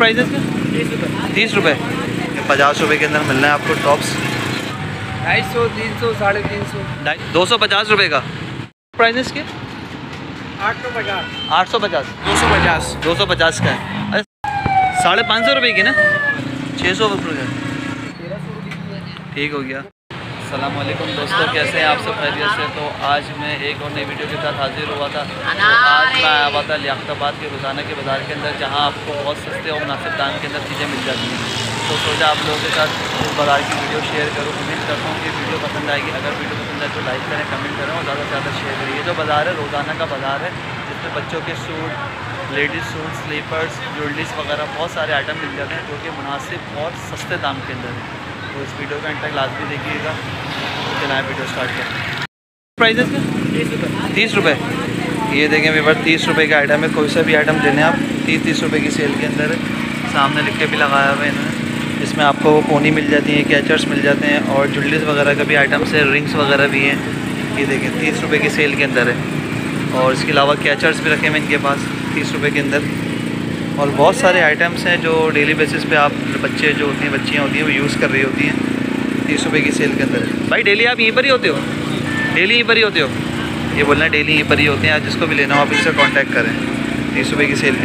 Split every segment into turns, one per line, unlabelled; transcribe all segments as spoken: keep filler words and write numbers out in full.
Price है इसका? तीस रुपये। पचास रुपये के अंदर मिल रहा है आपको टॉप्स।
ढाई सौ, तीन सौ, साढ़े तीन सौ,
दो सौ पचास रुपये का प्राइस है इसके।
आठ सौ पचास,
आठ सौ पचास,
दो सौ पचास,
दो सौ पचास का है। साढ़े पाँच सौ रुपये की ना, छः सौ रुपये का। ठीक हो गया। अस्सलाम वालेकुम दोस्तों, कैसे हैं आप सब? खैरियत से? तो आज मैं एक और नई वीडियो के साथ हाजिर हुआ था। तो आज मैं आया हुआ था लियाकताबाद के रोज़ाना के बाज़ार के अंदर, जहां आपको बहुत सस्ते और मुनासिब दाम के अंदर चीज़ें मिल जाती हैं। तो सोचा आप लोगों के साथ उस बाज़ार की वीडियो शेयर करूँ। उम्मीद करता हूँ कि वीडियो पसंद आएगी। अगर वीडियो पसंद आए तो लाइक करें, कमेंट करें और ज़्यादा से ज़्यादा शेयर करें। ये जो बाज़ार है रोज़ाना का बाज़ार है, जिसमें बच्चों के suit, ladies suit, slippers, jewelleries वगैरह बहुत सारे आइटम मिल जाते हैं जो कि मुनासिब और सस्ते दाम के अंदर है। तो इस वीडियो का एंड तक लाजमी देखिएगा। तो चलिए वीडियो स्टार्ट करें। प्राइस है इसका? तीस रुपये। ये देखें वीवर, तीस रुपये का आइटम है। कोई सा भी आइटम लेने आप, तीस तीस रुपये की सेल के अंदर है। सामने लिख के भी लगाया हुआ है इन्होंने। इसमें आपको वो पोनी मिल जाती है, कैचर्स मिल जाते हैं और ज्वेलरीज वगैरह का भी आइटम्स है, रिंग्स वगैरह भी हैं। ये देखें तीस रुपये की सेल के अंदर है। और इसके अलावा कैचर्स भी रखे हुए इनके पास तीस रुपये के अंदर। और बहुत सारे आइटम्स हैं जो डेली बेसिस पे आप बच्चे जो होती हैं, बच्चियाँ होती हैं, वो यूज़ कर रही होती हैं। तीस रुपये की सेल के अंदर है। भाई डेली आप यहीं पर ही होते हो? डेली यहीं पर ही होते हो? ये बोलना है डेली यहीं पर ही होते हैं। आज जिसको भी लेना हो आप इससे कांटेक्ट करें। तीस रुपये की सेल के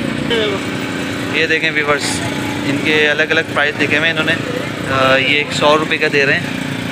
अंदर ये देखें व्यूअर्स, इनके अलग अलग प्राइस लिखे हुए हैं इन्होंने। आ, ये एक सौ रुपये का दे रहे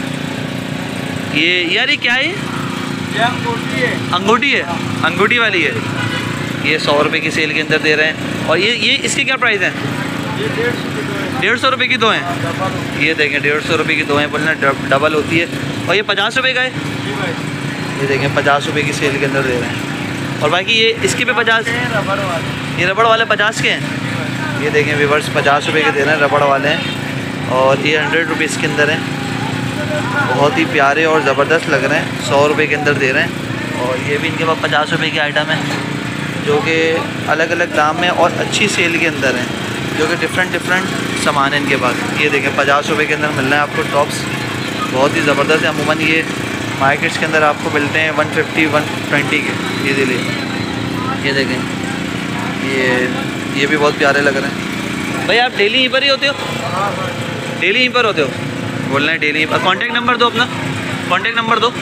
हैं। ये यार ये क्या है?
ये अंगूठी है।
अंगूठी है, अंगूठी वाली है। ये सौ रुपये की सेल के अंदर दे रहे हैं। और ये ये इसके क्या प्राइस हैं?
ये डेढ़ सौ की दो है।
डेढ़ सौ रुपये की दो हैं। ये देखें डेढ़ सौ रुपये की दो हैं, बोलना डबल होती है। और ये पचास रुपये का है। ये देखें पचास रुपये की सेल के अंदर दे रहे हैं। और बाकी ये इसके पे पचास,
रबड़ वाले,
ये रबड़ वाले पचास के हैं। ये देखें व्यूअर्स, पचास रुपये के दे रहे हैं, रबड़ वाले हैं। और ये हंड्रेड रुपीज़ के अंदर हैं। बहुत ही प्यारे और ज़बरदस्त लग रहे हैं, सौ रुपये के अंदर दे रहे हैं। और ये भी इनके पास पचास रुपये की आइटम है जो कि अलग अलग दाम में और अच्छी सेल के अंदर हैं, जो कि डिफरेंट डिफरेंट सामान है इनके पास। ये देखें पचास रुपये के अंदर मिल रहा है आपको टॉप्स, बहुत ही ज़बरदस्त है। अमूमन ये मार्केट्स के अंदर आपको मिलते हैं वन फिफ्टी वन ट्वेंटी के ईजीली। ये देखें, ये ये भी बहुत प्यारे लग रहे हैं। भाई आप डेली यहीं पर ही होते हो? डेली यहीं पर होते हो? बोलना है डेली। कॉन्टैक्ट नंबर दो अपना, कॉन्टैक्ट नंबर दो।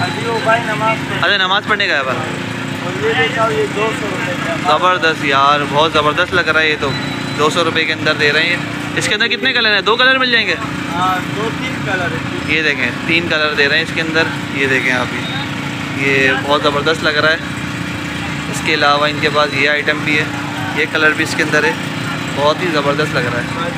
अरे नमाज़ पढ़ने गया बार। ज़बरदस्त यार, बहुत ज़बरदस्त लग रहा है। ये तो दो सौ रुपये के अंदर दे रहे हैं। इसके अंदर कितने कलर हैं? दो कलर मिल जाएंगे?
हाँ, दो तीन कलर है।
ये देखें तीन कलर दे रहे हैं इसके अंदर। ये देखें आप, ये बहुत ज़बरदस्त लग रहा है। इसके अलावा इनके पास ये आइटम भी है, ये कलर भी इसके अंदर है, बहुत ही ज़बरदस्त लग रहा है।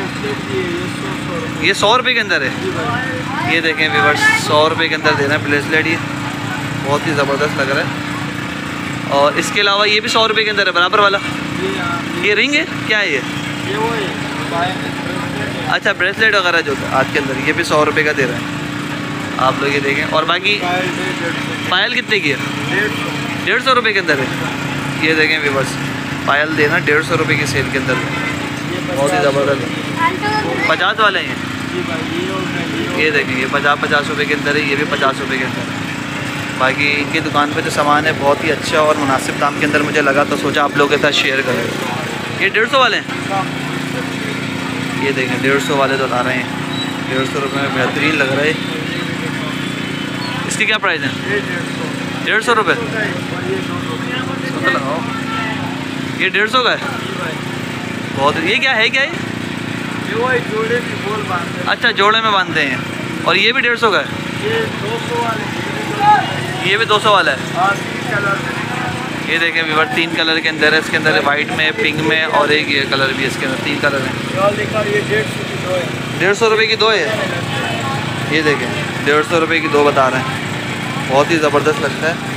ये सौ रुपये के अंदर है। ये देखें व्यूअर्स, सौ रुपये के अंदर दे रहे हैं ब्रेसलेट। ये बहुत ही ज़बरदस्त लग रहा है। और इसके अलावा ये भी सौ रुपये के अंदर है, बराबर वाला। ये रिंग है, क्या है ये?
ये वो है,
अच्छा ब्रेसलेट वगैरह जो आज के अंदर, ये भी सौ रुपये का दे रहे हैं। आप लोग ये देखें। और बाकी पायल कितने की है? डेढ़ सौ रुपये के अंदर है। ये देखें व्यूअर्स, पायल देना डेढ़ सौ रुपये की सेल के अंदर, बहुत ही ज़बरदस्त। पचास वाले हैं ये देखें, ये पचास पचास रुपये के अंदर है। ये भी पचास रुपये के अंदर है। बाकी इनकी दुकान पे जो सामान है बहुत ही अच्छा और मुनासिब दाम के अंदर मुझे लगा, तो सोचा आप लोगों के साथ शेयर करें। ये डेढ़ सौ वाले हैं। ये देखें डेढ़ सौ वाले तो ला रहे हैं, डेढ़ सौ रुपये में बेहतरीन लग रहा है। इसकी क्या प्राइस है? डेढ़ सौ रुपये। तो लगाओ, ये डेढ़ सौ का है। बहुत, ये क्या है? क्या है
ये? जोड़े में बोल बांधते हैं।
अच्छा जोड़े में बांधते हैं। और ये भी डेढ़ सौ का है।
ये दो सौ वाले,
ये भी दो सौ वाला है।
हाँ, तीन कलर।
ये देखें व्यूअर, तीन कलर के अंदर है। इसके अंदर वाइट में, पिंक में और एक ये कलर भी है। इसके अंदर तीन कलर हैं।
ये डेढ़ सौ की दो है।
डेढ़ सौ रुपये की दो है। ये देखें डेढ़ सौ रुपये की दो बता रहे हैं, बहुत ही ज़बरदस्त लगता है।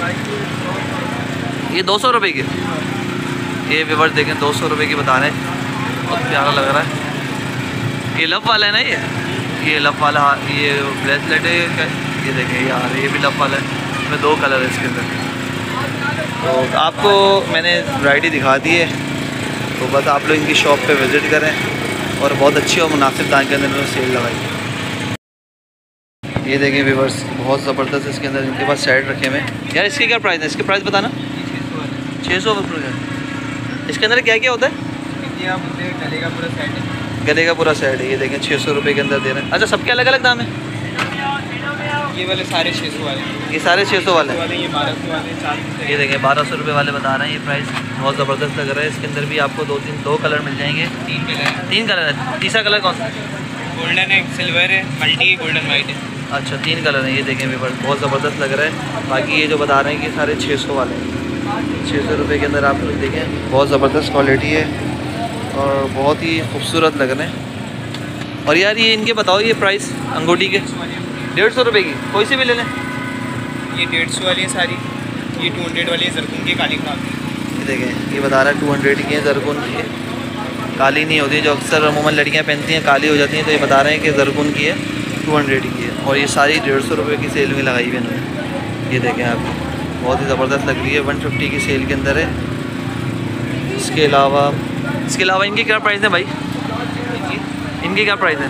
ये दो सौ रुपये की, ये व्यूअर देखें दो सौ रुपये की बता रहे हैं, बहुत प्यारा लग रहा है। ये लव वाला है ना? ये ये लव वाला, ये ब्रेसलेट है। ये देखें यार, ये भी लव वाला है। इसमें दो कलर है इसके अंदर। तो आपको मैंने वैरायटी दिखा दी है, तो बस आप लोग इनकी शॉप पे विज़िट करें और बहुत अच्छी और मुनासिब दाम के अंदर इन्होंने सेल लगाई। ये देखें व्यूअर्स, बहुत ज़बरदस्त इसके अंदर इनके पास सेट रखे हुए हैं। यार इसके क्या प्राइस है? इसके प्राइस बताना। छः सौ रुपये। इसके अंदर क्या क्या होता है?
बिंदिया बुंदे गले का पूरा सेट है।
गले का पूरा सेट है, ये देखें छः सौ रुपये के अंदर दे रहे हैं। अच्छा, सबके अलग अलग दाम है?
ये वाले सारे छः सौ वाले,
ये सारे छः सौ वाले
वाले ये बारह सौ वाले, चार सौ।
ये देखें बारह सौ रुपये वाले बता रहे हैं। ये प्राइस बहुत ज़बरदस्त लग रहा है। इसके अंदर भी आपको दो तीन दो कलर मिल जाएंगे।
तीन कलर
तीन कलर है। तीसरा कलर कौन सा?
गोल्डन है, सिल्वर है, मल्टी है, गोल्डन वाइट है।
अच्छा, तीन कलर हैं। ये देखें भी बहुत ज़बरदस्त लग रहा है। बाकी ये जो बता रहे हैं कि सारे छः सौ वाले हैं। छः सौ रुपये के अंदर आप लोग देखें, बहुत ज़बरदस्त क्वालिटी है और बहुत ही खूबसूरत लग रहे हैं। और यार ये इनके बताओ ये प्राइस अंगूठी के? डेढ़ सौ रुपये की, कोई सी भी ले लें।
ये डेढ़ सौ वाली है सारी, ये टू हंड्रेड वाली है जरकुन की, काली खराब की।
ये देखें, ये बता रहा है टू हंड्रेड की है, जरकुन की है, काली नहीं होती, जो अक्सर अमूमन लड़कियाँ पहनती हैं काली हो जाती हैं। तो ये बता रहे हैं कि जरकुन की है, टू हंड्रेड की है। और ये सारी डेढ़ सौ रुपये की सेल में लगाई हुई है इन्होंने। ये देखें आप, बहुत ही ज़बरदस्त लग रही है। वन फिफ्टी की सेल के अंदर है। इसके अलावा इसके अलावा इनके क्या प्राइस है भाई? इनके क्या प्राइस है?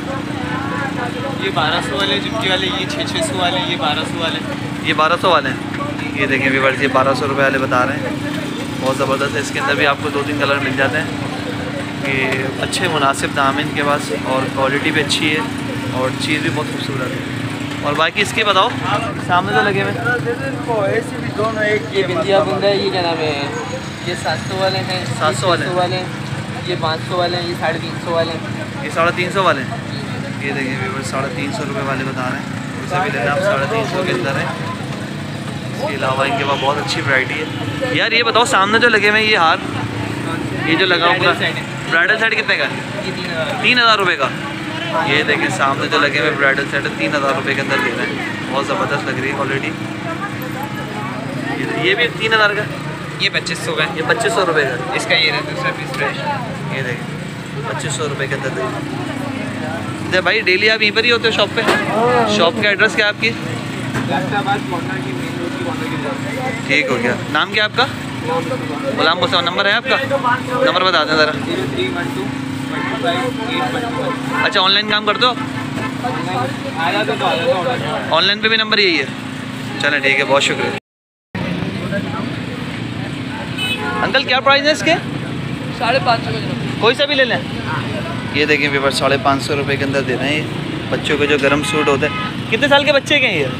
ये बारह सौ वाले झुमके वाले, ये छः छः सौ वाले, ये बारह सौ वाले।
ये बारह सौ वाले हैं। ये देखें व्यूअर्स, ये बारह सौ रुपये वाले बता रहे हैं। बहुत ज़बरदस्त है। इसके अंदर भी आपको दो तीन कलर मिल जाते हैं। ये अच्छे मुनासिब दाम है इनके पास और क्वालिटी भी अच्छी है और चीज़ भी बहुत खूबसूरत है। और बाकी इसके बताओ सामने तो लगे हुए
ऐसे भी दोनों एक
ये बिंदिया बुंदा है, ये क्या नाम है, ये सात सौ वाले हैं,
सात सौ वाले
वाले हैं, ये पाँच सौ वाले हैं, ये साढ़े तीन सौ वाले हैं।
ये साढ़े तीन सौ वाले हैं। ये देखिए व्यूअर्स, साढ़े तीन सौ रुपये वाले बता रहे हैं। उनसे भी लेना आप, साढ़े तीन सौ के अंदर है। इसके अलावा इनके पास बहुत अच्छी वैरायटी है। यार ये बताओ सामने जो लगे हुए हैं ये हार, ये जो लगा हुआ ब्राइडल सेट कितने का है?
ये तीन हज़ार।
तीन हज़ार रुपये का। ये देखें सामने जो लगे हुए ब्राइडल सेट है, तीन हज़ार रुपये के अंदर दे रहे हैं। बहुत ज़बरदस्त लग रही है क्वालिटी। ये भी तीन हज़ार का,
ये पच्चीस सौ का है।
ये पच्चीस सौ रुपये का।
इसका ये रहा दूसरा पीस फ्रेश।
ये देखें पच्चीस सौ रुपये के अंदर दे रहे हैं। भाई डेली आप यहीं पर ही होते हो शॉप पे? शॉप का एड्रेस क्या है आपकी? ठीक हो गया। नाम क्या है आपका? गुलाम मुस्तफा। नंबर है आपका? नंबर बता दें ज़रा। अच्छा, ऑनलाइन काम करते हो? ऑनलाइन पे भी नंबर यही है? चलें ठीक है, बहुत शुक्रिया। अंकल क्या प्राइस है इसके?
साढ़े पाँच सौ का।
कोई सा भी ले लें। ये देखें व्यूअर, साढ़े पाँच सौ रुपये के अंदर दे रहे हैं। ये बच्चों के जो गर्म सूट होते हैं। कितने साल के बच्चे के हैं ये?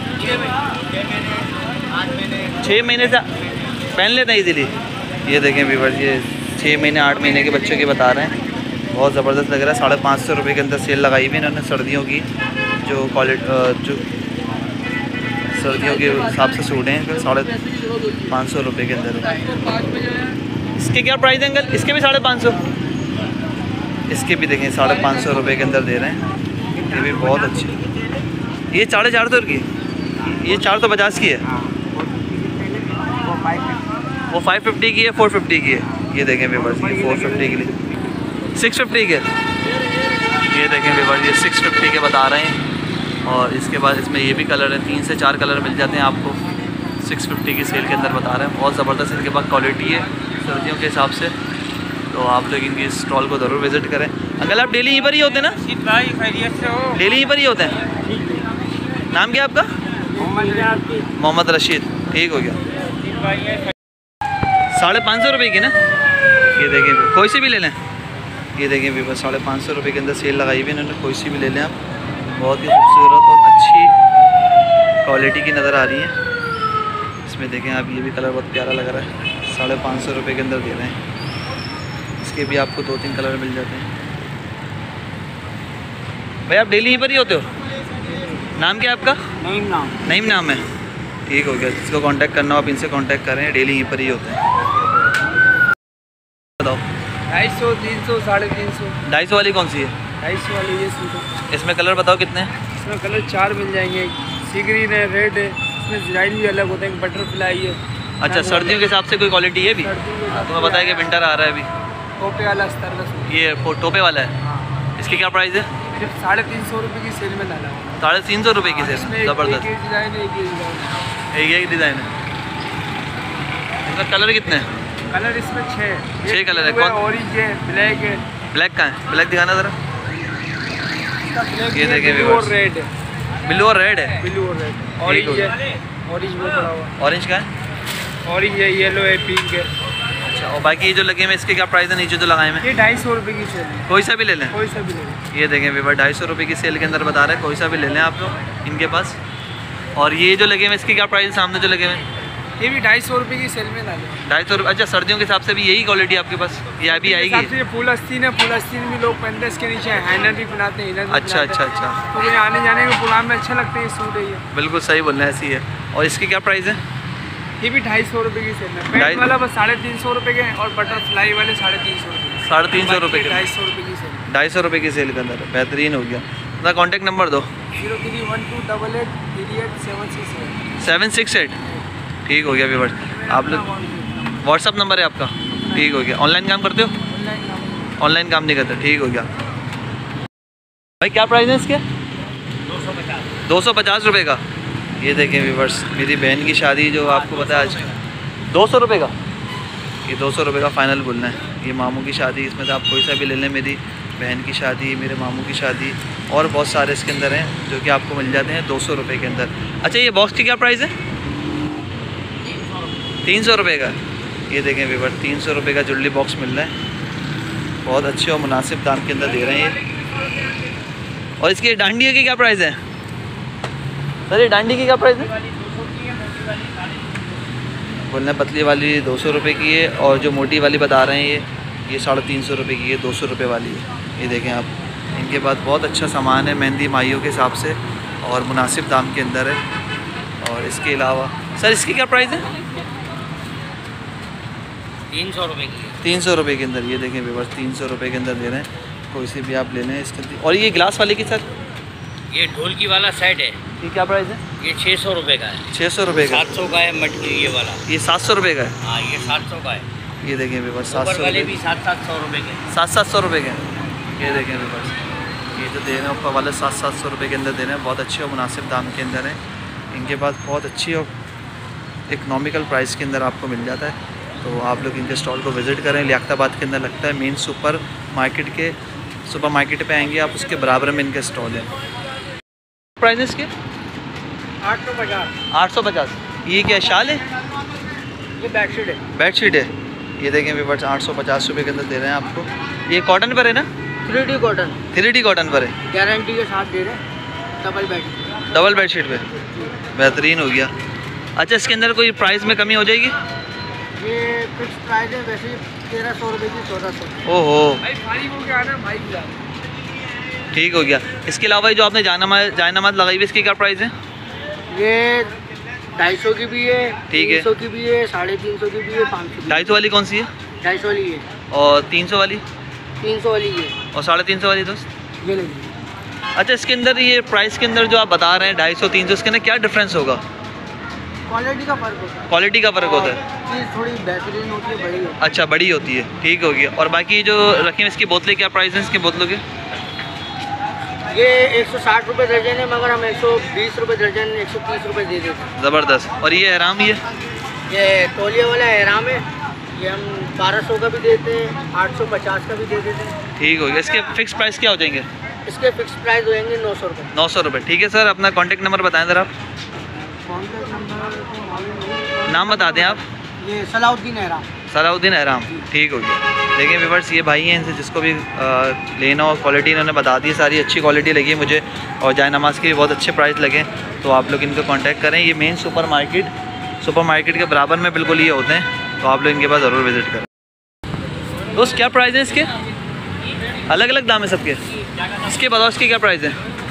छः महीने से पहन लेते हैं इजीली। ये देखें व्यूअर, ये छः महीने आठ महीने के बच्चों के बता रहे हैं। बहुत ज़बरदस्त लग रहा है। साढ़े पाँच सौ रुपये के अंदर सेल लगाई हुई इन्होंने सर्दियों की, जो क्वालिटी जो सर्दियों के हिसाब से सूट हैं, साढ़े पाँच सौ रुपये के अंदर। इसके क्या प्राइस है अंकल? इसके भी साढ़े पाँच सौ। इसके भी देखें साढ़े पाँच सौ रुपये के अंदर दे रहे हैं। ये भी बहुत अच्छी। ये साढ़े चार सौ की, ये चार सौ पचास की है। वो फाइव फिफ्टी की है, फोर फिफ्टी की है। ये देखें व्यूअर्स, ये फोर फिफ्टी के लिए सिक्स फिफ्टी के। ये देखें व्यूअर्स, ये सिक्स फिफ्टी के बता रहे हैं। और इसके बाद इसमें ये भी कलर है, तीन से चार कलर मिल जाते हैं आपको। सिक्स फिफ्टी की सेल के अंदर बता रहे हैं। बहुत ज़बरदस्त इनके पास क्वालिटी है सर्दियों के हिसाब से। तो आप लोग इनकी स्टॉल को ज़रूर विज़िट करें। अंकल आप डेली यहीं पर ही होते हैं ना?
भाई खैरियत से हो?
डेली यहीं पर ही होते हैं। नाम क्या आपका? मोहम्मद रशीद। ठीक हो गया। साढ़े पाँच सौ रुपये की ना? ये देखें, कोई सी भी ले लें। ये देखें भी बस साढ़े पाँच सौ रुपये के अंदर सेल लगाई हुई है इन्होंने। कोई सी भी ले लें आप, बहुत ही खूबसूरत और अच्छी क्वालिटी की नज़र आ रही है। इसमें देखें आप, ये भी कलर बहुत प्यारा लग रहा है। साढ़े पाँच सौ रुपये के अंदर दे रहे हैं। इसके भी आपको दो तीन कलर मिल जाते हैं। भाई आप डेली यहीं पर ही होते हो? नाम क्या है आपका?
नईम नाम।
नईम नाम है। ठीक हो गया। जिसको कांटेक्ट करना हो आप इनसे कांटेक्ट करें। डेली यहीं पर ही होते हैं। बताओ।
ढाई सौ, तीन सौ, साढ़े तीन सौ।
ढाई सौ वाली कौन सी है?
ढाई सौ वाली ये सूट।
इसमें कलर बताओ कितने हैं?
इसमें कलर चार मिल जाएंगे। सी ग्रीन है, रेड है, इसमें डिज़ाइन भी अलग होते हैं। बटरफ्लाई है।
अच्छा, सर्दियों के हिसाब से कोई क्वालिटी है भी? तुम्हें बताया कि विंटर आ रहा है अभी।
टोपे वाला अस्तर का सूट।
ये टोपे वाला है।
हाँ।
इसकी क्या प्राइस है?
सिर्फ साढ़े तीन सौ रुपये की सेल में डाला हुआ।
साढ़े तीन सौ रुपये की सेल।
इसमें एक
ज़बरदस्त।
एक डिज़ाइन है, एक ही डिज़ाइन।
एक एक डिज़ाइन है। इसमें कलर कितने हैं?
कलर इसमें छः
छः कलर है।
कौन?
कौन?
ऑरेंज है, ब्लैक है।
ब्लैक का है? ब्लैक दिखाना ज़रा। ये देखें
ब्लू और रेड है।
ब्लू और रेड है।
ब्लू और रेड। ऑरेंज है, ऑरेंज में पड़ा हुआ।
ऑरेंज का है?
ऑरेंज है, येलो है, पिंक है।
अच्छा, अच्छा, और बाकी ये जो लगे हुए इसके क्या प्राइस है नीचे जो लगाए हैं?
ये ढाई सौ रुपये की सेल है,
कोई सा भी ले लें?
कोई सा भी ले लें।
ये देखें वीवर ढाई सौ रुपये की सेल के अंदर बता रहे हैं, कोई सा भी ले लें आप लोग इनके पास। और ये जो लगे हुए इसके क्या प्राइस है सामने जो लगे हुए हैं?
ये भी ढाई सौ रुपये की सेल में डाले।
ढाई सौ रुपये। अच्छा, सर्दियों के हिसाब से भी यही क्वालिटी आपके पास ये अभी आएगी?
ये फुल अस्तीन है, फुल अस्तीन भी लोग पहनते हैं, इसके नीचे हैंडल भी बनाते हैं, इनर भी
अच्छा अच्छा
बनाते हैं।
अच्छा,
तो मुझे आने जाने के प्रोग्राम में अच्छा लगता है ये सूट है ये।
बिल्कुल सही बोल रहे हैं, ऐसी है। और इसकी क्या प्राइस है?
ये भी ढाई सौ रुपये की सेल है। पैंट वाला बस साढ़े तीन सौ रुपये के हैं और बटरफ्लाई वाले साढ़े तीन सौ रुपये
साढ़े तीन सौ रुपये के
ढाई सौ रुपये की सेल।
ढाई सौ रुपये की सेल के अंदर बेहतरीन हो गया। अपना कॉन्टैक्ट नंबर दो।
Zero three one two double eight three eight seven six eight
seven six eight ठीक हो गया व्यूअर्स। आप लोग व्हाट्सअप नंबर है आपका? ठीक हो गया। ऑनलाइन काम करते हो? ऑनलाइन काम नहीं करते, ठीक हो गया। भाई क्या प्राइस है इसके? दो सौ पचास रुपये का। ये देखें व्यूअर्स, मेरी बहन की शादी जो आपको पता है आज दो सौ रुपये का, ये दो सौ रुपये का फ़ाइनल बोलना है। ये मामू की शादी, इसमें से आप कोई सा भी ले लें। मेरी बहन की शादी, मेरे मामू की शादी और बहुत सारे इसके अंदर हैं जो कि आपको मिल जाते हैं दो सौ रुपये के अंदर। अच्छा, ये बॉक्स की क्या प्राइस है? तीन सौ रुपये का। ये देखें व्यूअर, तीन सौ रुपये का ज्वेलरी बॉक्स मिल रहा है, बहुत अच्छे और मुनासिब दाम के अंदर दे रहे हैं ये। और इसकी डांडिया की क्या प्राइस है सर? ये डांडी की क्या प्राइस है? बोलना पतली वाली दो सौ रुपये की है और जो मोटी वाली बता रहे हैं ये ये साढ़े तीन सौ रुपये की है, दो सौ रुपये वाली है। ये देखें आप, इनके पास बहुत अच्छा सामान है मेहंदी माइयों के हिसाब से और मुनासिब दाम के अंदर है। और इसके अलावा सर इसकी क्या प्राइस है?
तीन सौ रुपये की।
तीन सौ रुपये के अंदर। ये देखें व्यूअर्स, तीन सौ रुपये के अंदर दे रहे हैं, कोई सी भी आप ले लें इसके अंदर। और ये ग्लास वाले की सर?
ये ढोलकी वाला सेट है,
ये क्या प्राइस है?
ये छः सौ रुपये का है।
छः सौ रुपये का।
सात सौ का है मटकी ये वाला।
ये सात सौ रुपये का है।
हाँ, ये सात सौ का है।
ये देखें व्यूअर्स, सात
ऊपर
सौ
वाले
रुपये
भी सात सात सौ रुपये के।
सात सात सौ रुपये के। ये देखें व्यूअर्स, ये जो दे रहे हैं ऊपर वाले सात सात सौ रुपये के अंदर दे रहे हैं, बहुत अच्छे और मुनासिब दाम के अंदर हैं। इनके पास बहुत अच्छी और इकनॉमिकल प्राइस के अंदर आपको मिल जाता है। तो आप लोग इनके स्टॉल को विज़िट करें, लियाकताबाद के अंदर लगता है, मेन सुपर मार्केट के सुपर मार्केट पे आएंगे आप, उसके बराबर में इनका स्टॉल है। प्राइस इसके?
आठ सौ पचास।
आठ सौ पचास। ये क्या शाल है?
ये बेडशीट है।
बेडशीट है। ये देखें व्यूअर्स, आठ सौ पचास रुपये के अंदर दे रहे हैं आपको। ये कॉटन पर है ना?
Three D cotton.
Three D cotton पर है,
गारंटी के साथ दे रहे हैं, डबल बेड।
डबल बेडशीट पे, बेहतरीन हो गया। अच्छा, इसके अंदर कोई प्राइस में कमी हो जाएगी?
ये फिक्स प्राइस है, वैसे तेरह सौ रुपये की, चौदह सौ।
ओहो,
भाई फारी हो गया ना भाई,
ठीक हो गया। इसके अलावा जो आपने जायनमाज जायनमाज लगाई हुई इसकी क्या प्राइस है?
ये ढाई सौ की भी है,
ठीक है।
तीन सौ की भी है, साढ़े तीन सौ की भी है, पाँच सौ।
ढाई सौ वाली कौन सी है?
ढाई सौ वाली है,
और तीन सौ वाली?
तीन सौ वाली है,
और साढ़े तीन सौ वाली दोस्त?
ये लीजिए।
अच्छा, इसके अंदर ये प्राइस के अंदर जो आप बता रहे हैं ढाई सौ तीन सौ, इसके अंदर क्या डिफरेंस होगा?
क्वालिटी का फ़र्क होता है।
क्वालिटी का फ़र्क होता है।
चीज़ थोड़ी बेहतरीन होती है, बड़ी होती
अच्छा, बड़ी होती है, ठीक हो गया। और बाकी जो रखी हुई इसकी बोतलें, क्या प्राइस है इसकी बोतलों के?
है। ये एक सौ साठ रुपये दर्जन है, मगर हम एक सौ बीस रुपये दर्जन, एक सौ तीस रुपये दे देते हैं।
ज़बरदस्त। और ये एहराम ही है?
ये तौलिया वाला एहराम है, ये हम बारह सौ का भी देते हैं, आठ सौ पचास का भी दे देते हैं।
ठीक हो गया। इसके फिक्स प्राइस क्या हो जाएंगे?
इसके फिक्स प्राइस होंगे नौ सौ रुपये।
नौ सौ रुपये, ठीक है सर। अपना कॉन्टैक्ट नंबर बताएं ज़रा आप।
कॉन्टैक्ट नंबर
नाम बता दें आप।
ये सलाउद्दीन एहराम।
सलाउद्दीन एहराम, ठीक हो गया। देखिए व्यूअर्स, ये भाई हैं, इनसे जिसको भी आ, लेना हो, क्वालिटी इन्होंने बता दी, सारी अच्छी क्वालिटी लगी मुझे और जाय नमाज के भी बहुत अच्छे प्राइस लगे। तो आप लोग इनको कांटेक्ट करें। ये main super market super market के बराबर में बिल्कुल ये होते हैं, तो आप लोग इनके पास ज़रूर विज़िट करें। दोस्त क्या प्राइस है इसके? अलग अलग दाम है सबके? इसके बताओ, इसकी क्या प्राइस है?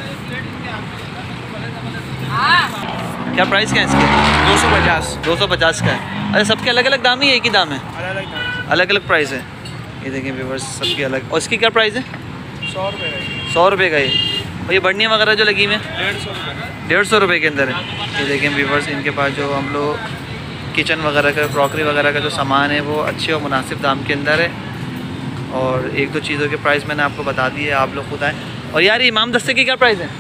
क्या प्राइस क्या है इसके?
दो सौ पचास।
दो सौ पचास का है। अरे सबके अलग अलग दाम ही, एक ही दाम है?
अलग अलग दाम,
अलग अलग प्राइस है। ये देखें व्यूअर्स, सबकी अलग। और इसकी क्या प्राइस है?
सौ रुपये का।
सौ रुपये का ये। और ये बढ़नियाँ वगैरह जो लगी हुई हैं?
डेढ़ सौ रुपये।
डेढ़ सौ रुपये के अंदर है। ये देखें व्यूअर्स, इनके पास जो हम लोग किचन वगैरह का, क्रॉकरी वगैरह का जो सामान है वो अच्छे और मुनासिब दाम के अंदर है। और एक दो चीज़ों के प्राइस मैंने आपको बता दिए, आप लोग खुद आएँ। और यार ये इमाम दस्ते की क्या प्राइस है?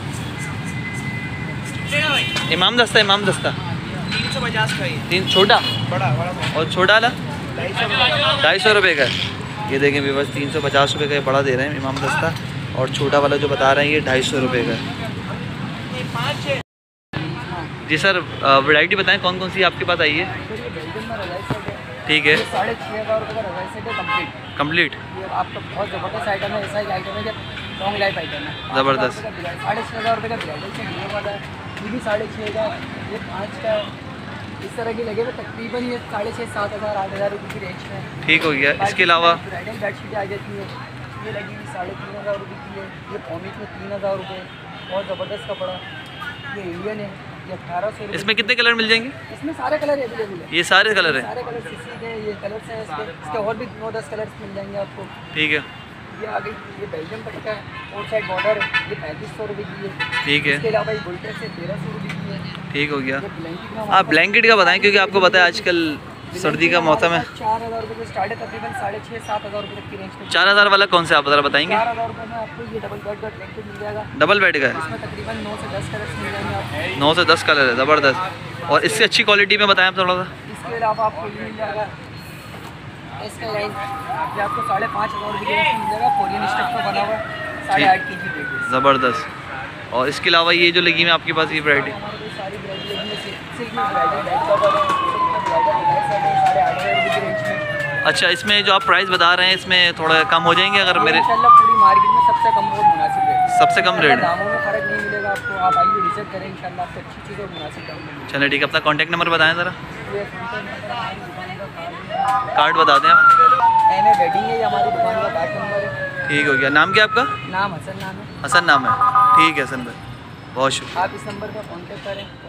इमाम दस्ता इमाम दस्ता
तीन सौ पचास का ही।
तीन छोटा
बड़ा बड़ा
और छोटा वाला
ढाई सौ
ढाई सौ रुपये का है। ये देखें व्यूअर्स, तीन सौ पचास रुपये का ये बड़ा दे रहे हैं इमाम दस्ता, और छोटा वाला जो बता रहे हैं ये ढाई सौ रुपये का है। जी सर, वैरायटी बताएं कौन कौन सी आपके पास आई है? ठीक है,
ये साढ़े छः हज़ार रुपये का रज़ाई सेट है कम्प्लीट।
कंप्लीट,
ये आपका बहुत ज़बरदस्त आइटम है, ऐसा ही आइटम है कि लॉन्ग लाइफ आइटम है।
ज़बरदस्त।
साढ़े छः हज़ार रुपये का ब्राइडल सेट ये वाला है, ये भी साढ़े छः का, ये पाँच का है। इस तरह की लगे हुए तकरीबन ये साढ़े छः सात हज़ार आठ हज़ार रुपये की रेंज में है।
ठीक हो गया। इसके अलावा
ब्राइडल बेडशीट आ जाती है, ये लगी हुई साढ़े तीन हज़ार रुपये की है। ये कॉमिक में तीन हज़ार रुपये, बहुत ज़बरदस्त कपड़ा। ये इंडियन है, ये अठारह सौ।
इसमें कितने कलर मिल जाएंगे?
इसमें सारे कलर अवेलेबल है,
ये सारे कलर हैं?
सारे कलर सीसी के ये कलर्स हैं इसके। इसके और भी नौ दस कलर्स मिल जाएंगे आपको।
ठीक है,
ये आ गई, ये बेल्जियम पट्टा है, और साइड बॉर्डर है, ये पैंतीस सौ रुपये की है।
ठीक है,
इसके अलावा ये बुलटेक्स है, तेरह सौ रुपये की है।
ठीक हो गया।
ये ब्लैंकेट का
आप ब्लैंकेट का बताएं, क्योंकि आपको पता है आजकल सर्दी का मौसम है।
चार हज़ार रुपये से स्टार्ट है, तकरीबन साढ़े छः सात हज़ार रुपये तक की रेंज में।
चार हज़ार वाला कौन सा आप ज़रा बताएंगे?
चार हज़ार रुपये में आपको ये डबल बेड का ब्लैंकेट मिल जाएगा।
डबल बेड का है,
इसमें तकरीबन नौ से दस कलर्स मिल जाएंगे आपको।
नौ से दस कलर है, ज़बरदस्त। और इससे अच्छी क्वालिटी में बताएं आप थोड़ा सा।
इसके अलावा आपको ये मिल जाएगा इसका लाइन, ये आपको साढ़े पाँच हज़ार रुपये की रेंज में मिल जाएगा। कोरियन स्टफ का बना हुआ है, साढ़े आठ के जी वेट है।
ज़बरदस्त। और इसके अलावा ये जो लगी हुई है आपके पास ये वैरायटी,
हमारे पास सारी ब्राइडल लगी है, सिल्क में ब्राइडल बेड कवर है, सिल्क में ब्राइडल बेड सेट है, साढ़े आठ हज़ार रुपये की रेंज में।
अच्छा, इसमें जो आप प्राइस बता रहे हैं इसमें थोड़ा कम हो जाएंगे अगर मेरे?
इंशाल्लाह पूरी मार्केट में सबसे कम और मुनासिब रेट,
सबसे कम रेट है।
दामों में फ़र्क नहीं मिलेगा आपको। आप आइए विजिट करें, इंशाल्लाह आपको अच्छी चीज़ और मुनासिब दाम में मिलेगी।
चलिए ठीक है, अपना कॉन्टैक्ट नंबर बताएं ज़रा।
ये कॉन्टैक्ट नंबर हमारी दुकान का कार्ड
कार्ड बता दें आप।
एम ए वेडिंग है, ये हमारी दुकान का कार्ड नंबर है।
ठीक हो गया। नाम क्या आपका?
नाम हसन नाम है।
हसन नाम है। ठीक है हसन भाई, बहुत शुक्रिया।
आप इस नंबर पर कॉन्टैक्ट करें।